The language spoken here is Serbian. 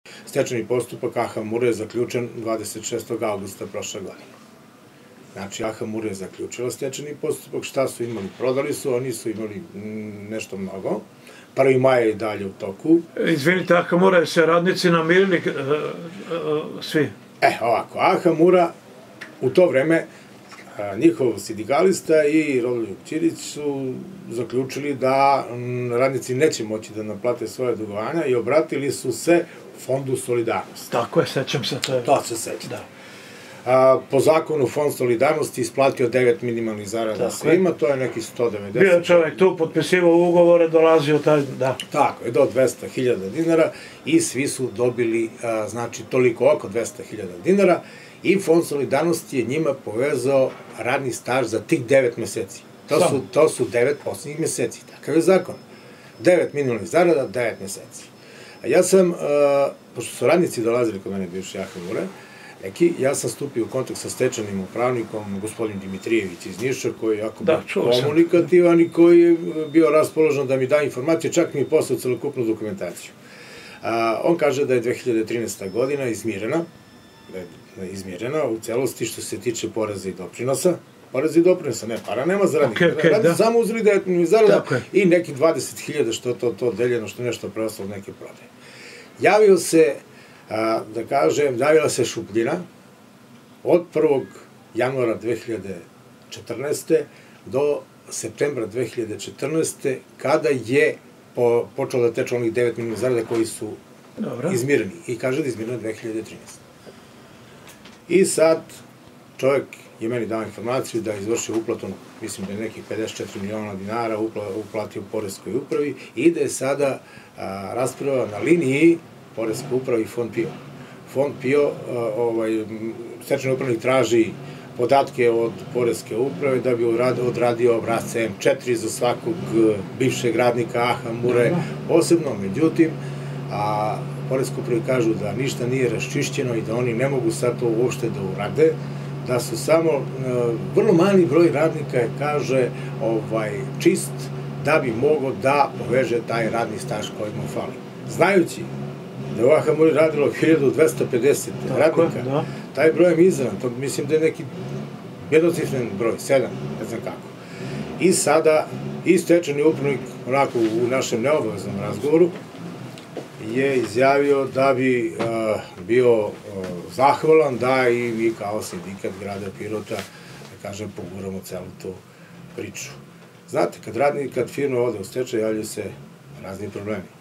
Stečajni postupak AH Mure je zaključen 26. augusta prošle godine. Znači, AH Mure je zaključila stečajni postupak, šta su imali? Prodali su, oni su imali nešto mnogo. 1. maja je dalje u toku. Izvinite, AH Mura, se radnici namirili svi? Ovako, AH Mura u to vreme, njihov sindikalista i Rodoljub Ćirić su zaključili da radnici neće moći da naplate svoje dugovanja i obratili su se Fondu solidarnosti. Tako je, sećam se. To se seća. Po zakonu Fond solidarnosti isplatio 9 minimalnih zarada svima, to je neki 190. Bio čovjek tu, potpisivao ugovore, dolazio taj, da. Tako je, do 200.000 dinara i svi su dobili, znači, toliko oko 200.000 dinara i Fond solidarnosti je njima povezao radni staž za tih 9 meseci. To su 9 posljednjih meseci, takav je zakon. 9 minimalnih zarada, 9 meseci. A ja sam, pošto su radnici dolazili kod mene bivši AH Mure, ja sam stupio u kontakt sa stečajnim upravnikom, gospodin Dimitrijević iz Niša, koji je jako komunikativan i koji je bio raspoložen da mi da informacije, čak mi je poslao celokupnu dokumentaciju. On kaže da je 2013. godina izmirena u celosti što se tiče poreza i doprinosa. Poreza i doprinosa, ne, para nema za radnika. Radnici samo uzeli 9 minimalnih zarada i neki 20.000 što je to deljeno, što je nešto preostalo neke prodaje. Javio se, da kažem, javila se šupljina od 1. januara 2014. do septembra 2014. kada je počelo da teče onih 9 minimalnih zarada koji su izmireni. I kaže da je izmireno 2013. I sad čovjek je meni dao informaciju da je izvršio uplatom, mislim da je nekih 54 miliona dinara uplatio Poreskoj upravi i da je sada rasprava na liniji Poreska uprava i Fond PIO. Fond PIO, stečajni upravnik traži podatke od Poreske uprave da bi odradio obrasce M4 za svakog bivšeg radnika AH Mure posebno, međutim, Poreska upravi kažu da ništa nije raščišćeno i da oni ne mogu sad to uopšte da urade, da su samo vrlo mali broj radnika je, kaže, čist da bi mogo da poveže taj radni staž koji mu fali. Znajući da je u AH Muri radilo 1250 radnika, taj broj je mizeran, to mislim da je neki jednocifren broj, 7, ne znam kako. I sada, i stečajni upravnik, onako u našem neobaveznom razgovoru, je izjavio da bi bio zahvalan da i mi kao sindikat grada Pirota, da kažem, poguramo celu tu priču. Znate, kad firma ode u stečaj, javljaju se razni problemi.